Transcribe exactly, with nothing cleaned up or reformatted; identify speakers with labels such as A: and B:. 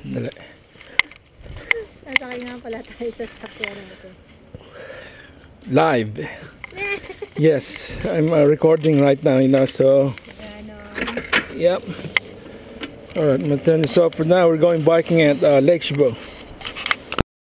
A: Dali.
B: Nasakay nga pala tayo sa sakyan ito.
A: Live. Yes, I'm uh, recording right now, you know, so. Yep. Alright, I'm gonna turn this off for now. We're going biking at uh, Lake Chabot.